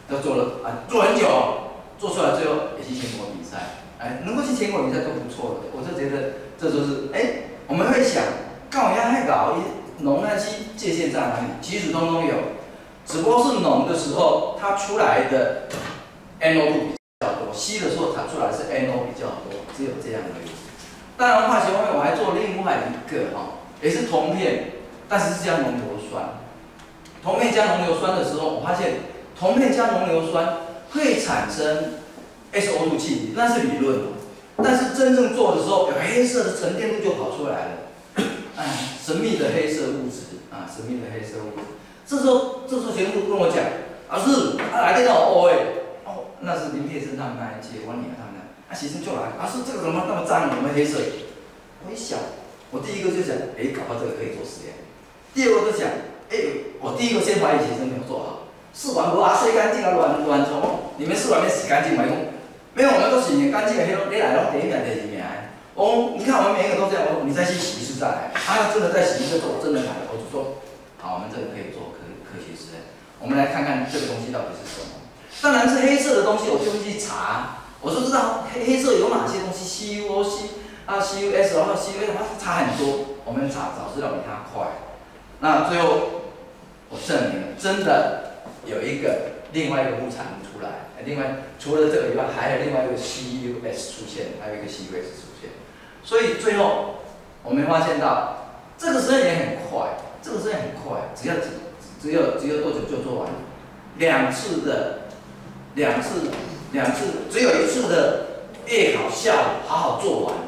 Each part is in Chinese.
都做了做很久，做出来最后也去全国比赛，能够去全国比赛都不错了。我就觉得这就是我们会想，干我要太搞农那些界限在哪里？其实通通有，只不过是农的时候它出来的 NO 比较多，硒的时候它出来是 NO 比较多，只有这样而已。当然化学方面我还做另外一个也是铜片，但是是加浓硫酸。铜片加浓硫酸的时候，我发现铜片加浓硫酸会产生 SO2 气体，那是理论。但是真正做的时候，有黑色的沉淀物就跑出来了，神秘的黑色物质神秘的黑色物质。这时候学生跟我讲，老师，来电脑 O 那是林佩生他们那一届，王李他们那，学生就来，老师这个怎么那么脏，怎么黑色？我一想，我第一个就想，搞到这个可以做实验。第二个就想，我第一个先怀疑学生没有做好，试完不洗干净乱冲，你们试完没洗干净吗？没有，我们都洗很干净的，你来了第一名、第二名。你看我们每一个都这样，你再去洗一次再来，真的再洗一次做，真的来了，我就说，好，我们这个可以做科学实验，我们来看看这个东西到底是什么。当然是黑色的东西，我就会去查，我就知道黑色有哪些东西 ，CuO、CuS， 然后 CuS 它差很多，我们找资料比它快。那最后我证明了，真的有另外一个物产物出来，另外除了这个以外，还有另外一个 CuS 出现，还有一个 CuS 出现。所以最后我们发现到这个实验也很快，只有多久就做完了？2次，只有1次的夜考下午好好做完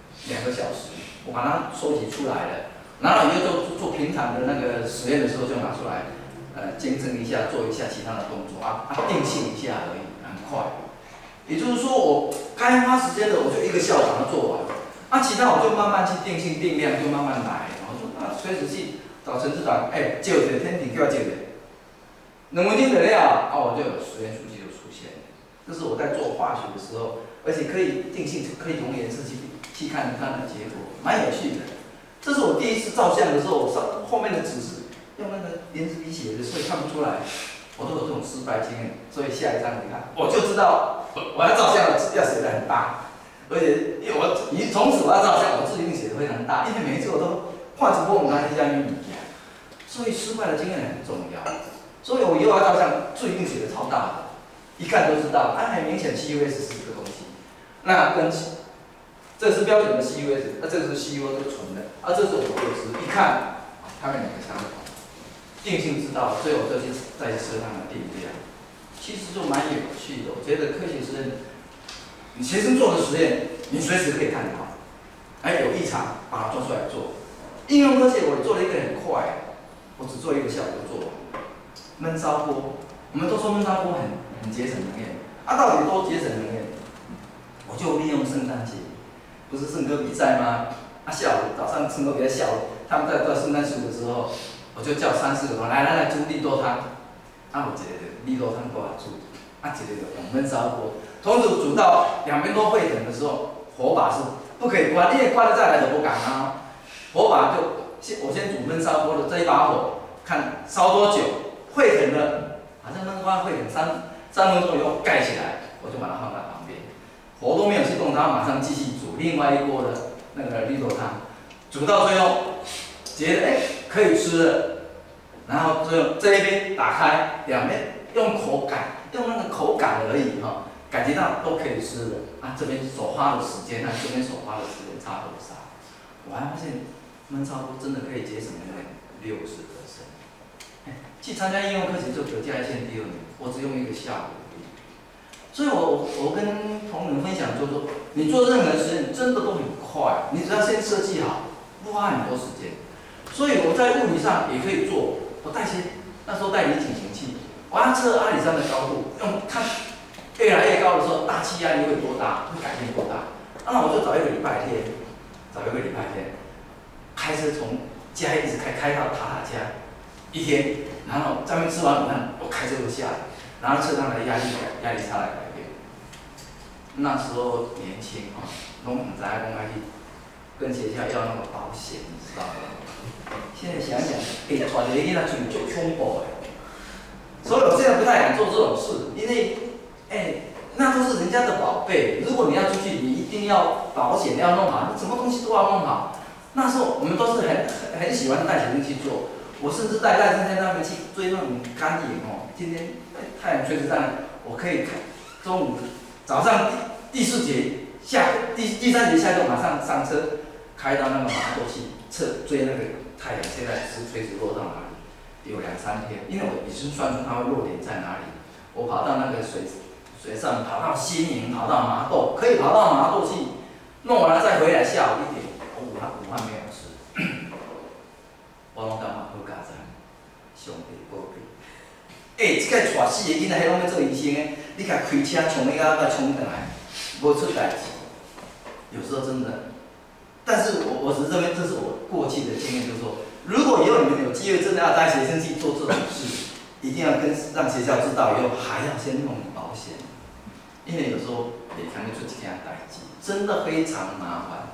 2个小时，我把它收集出来了。然后你就做平常的那个实验的时候就拿出来，监证一下，做一下其他的动作定性一下而已，很快。也就是说，我该花时间的我就1个下午把它做完，其他我就慢慢去定性定量，就慢慢来。我说随时去找陈志长，借我的天顶就要借的，能不能定得了？我就有实验数据就出现了。这是我在做化学的时候，而且可以定性，可以从颜色去看它的结果，蛮有趣的。这是我第一次照相的时候，后面的指示用那个圆珠笔写的，所以看不出来。我都有这种失败经验，所以下一张你看，我就知道我要照相要写得很大，而且从此我要照相，我字一定写得非常大，因为每一次我都画直播，我拿一下秘密，所以失败的经验很重要。所以我以后要照相，字一定写得超大的，一看就知道，很明显 CuS 是这个东西。那这是标准的 CuS， 这个是 CuO 这个纯的，这是我的值，一看，它们2个相同，定性知道，所以我就再去测它们的定量。其实就蛮有趣的，我觉得科学实验，你学生做的实验，你随时可以看到，有异常把它做出来做。应用科学我做了一个很快，我只做1个下午就做完。焖烧锅，我们都说焖烧锅很节省能源，到底多节省能源？我就利用圣诞节。不是圣歌比赛吗？下午早上圣歌比赛，下午他们在做圣诞树的时候，我就叫3、4个人来煮绿豆汤。有一个绿豆汤多好煮，一个就用焖烧锅，同时煮到2边都沸腾的时候，火把是不可以关，因为关了再来就不敢火把我先煮焖烧锅的这一把火，看烧多久，沸腾了，好像焖花沸腾3分钟以后盖起来，我就把它放在旁边。火都没有去动它，马上继续煮另外一锅的那个绿豆汤，煮到最后觉得可以吃了，然后这一边打开，两边用那个口感而已感觉到都可以吃了这边所花的时间和这边所花的时间差多少？我还发现焖烧锅真的可以节省能源60%。去参加应用课程就得嘉义县第2名，我只用1个下午。所以我跟同仁分享，就是说，你做任何实验真的都很快，你只要先设计好，不花很多时间。所以我在物理上也可以做，我那时候带离井型器，我要测阿里山的高度，看越来越高的时候，大气压力会多大，会改变多大。那我就找一个礼拜天，开车从嘉义一直开到塔家1天，然后在那边吃完午饭，我开车就下来，然后测它的压力差来改变。那时候年轻都不知道讲要去跟学校要那个保险，你知道吗？现在想想，传一个囡仔出去就恐怖的，所以我现在不太敢做这种事，因为那都是人家的宝贝。如果你要出去，你一定要保险要弄好，你什么东西都要弄好。那时候我们都是很喜欢带学生去做，我甚至带学生他们去追那种干影哦。今天太阳垂直上，我可以看中午早上第4节第3节下课马上上车，开到那个麻豆去追那个太阳现在是垂直落到哪里，有2、3天，因为我已经算出它会落点在哪里。我跑到那个水上，跑到新营，跑到麻豆，可以跑到麻豆去，弄完了再回来，下午1点，午饭没有吃，我拢感觉好佳哉，上帝宝贝。这个带4个囡仔，迄拢要做医生的，你甲开车冲伊甲冲回来，无出代志。有时候真的，但是我只是认为这是我过去的经验，就是说，如果以后你们有机会真的要带学生去做这种事，一定要让学校知道以后，还要先弄保险，因为有时候也可能出一件代志，真的非常麻烦。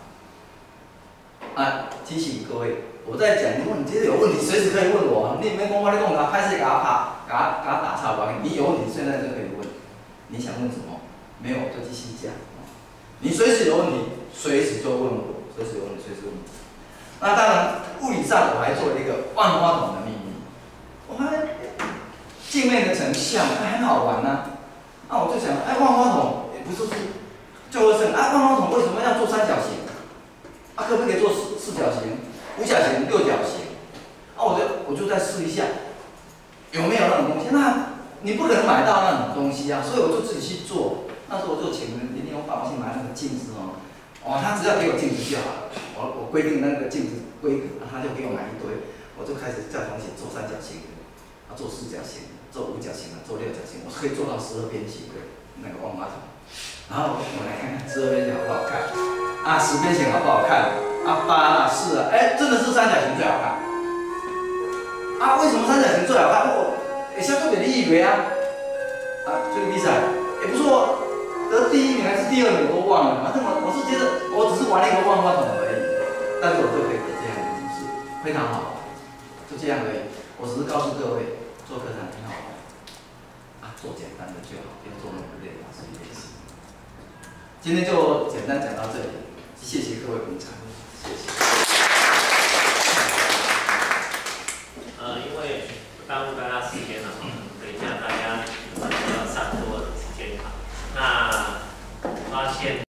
提醒各位，我在讲，如果你觉得有问题，随时可以问我，你免讲我咧讲，拍摄给他打岔吧，你有问题现在就可以问，你想问什么？没有就继续讲。你随时有问题，随时就问我，随时有问题，随时问我。那当然，物理上我还做了一个万花筒的秘密，我还镜面的成像，很好玩呐。那我就想，万花筒也不是就会问，万花筒为什么要做3角形？可不可以做4角形、5角形、6角形？我就再试一下，有没有那种东西？那你不可能买到那种东西啊，所以我就自己去做。那时候我就请我爸爸去买那个镜子他只要给我镜子就好了。我规定那个镜子规格，他就给我买一堆，我就开始叫同学做3角形的，做4角形的，做5角形的，做6角形，我可以做到12边形的那个万花筒。然后我们来看看12边形好不好看，10边形好不好看，8、4真的是3角形最好看。为什么3角形最好看？相对比你以为这个比赛也不错，得第1名还是第2名我都忘了。反正我是觉得我只是玩了一个万花筒而已，但是我就可以得这样的名次，非常好玩，就这样而已。我只是告诉各位，做课程挺好玩，做简单的就好，不要做那么累，老师练习。今天就简单讲到这里，谢谢各位捧场，谢谢。